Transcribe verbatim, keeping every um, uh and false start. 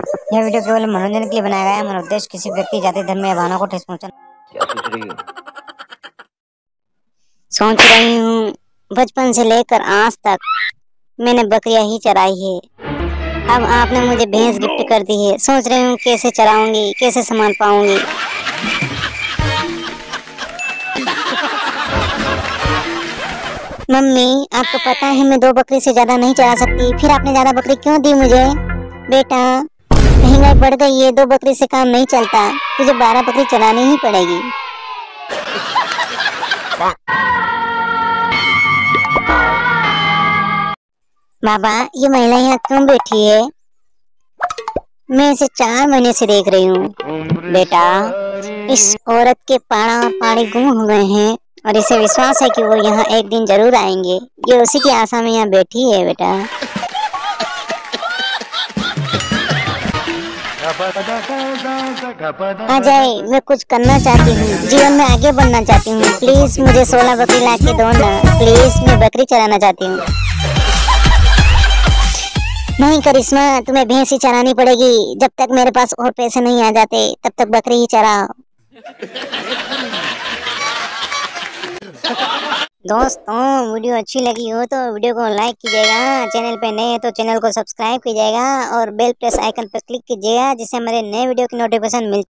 यह वीडियो केवल मनोरंजन के लिए बनाया गया है। हमारा उद्देश्य किसी व्यक्ति, जाति, धर्म या भावना को ठेस पहुंचाना। क्या सोच रही हो? सोच रही हूँ, बचपन से लेकर आज तक मैंने बकरियां ही चराई है। अब आपने मुझे भैंस गिफ्ट कर दी है। सोच रही हूँ कैसे चराऊंगी, कैसे संभाल पाऊंगी। मम्मी, आपको पता है मैं दो बकरी से ज्यादा नहीं चरा सकती। फिर आपने ज्यादा बकरी क्यों दी मुझे? बेटा, महंगाई बढ़ गई है, दो बकरी से काम नहीं चलता। तुझे बारह बकरी चलानी ही पड़ेगी। बाबा, ये महिला यहाँ क्यों बैठी है? मैं इसे चार महीने से देख रही हूँ। बेटा, इस औरत के पाड़ा और पाड़ी गुम हो गए हैं और इसे विश्वास है कि वो यहाँ एक दिन जरूर आएंगे। ये उसी की आशा में यहाँ बैठी है। बेटा, आ जाए, मैं कुछ करना चाहती हूँ, जीवन में आगे बढ़ना चाहती हूँ। प्लीज मुझे सोलह बकरी ला के दो ना। प्लीज, मैं बकरी चराना चाहती हूँ। नहीं करिश्मा, तुम्हें भैंस ही चरानी पड़ेगी। जब तक मेरे पास और पैसे नहीं आ जाते तब तक बकरी ही चराओ। दोस्तों, वीडियो अच्छी लगी हो तो वीडियो को लाइक कीजिएगा। चैनल पे नए हैं तो चैनल को सब्सक्राइब कीजिएगा और बेल प्रेस आइकन पर क्लिक कीजिएगा, जिससे हमारे नए वीडियो की नोटिफिकेशन मिल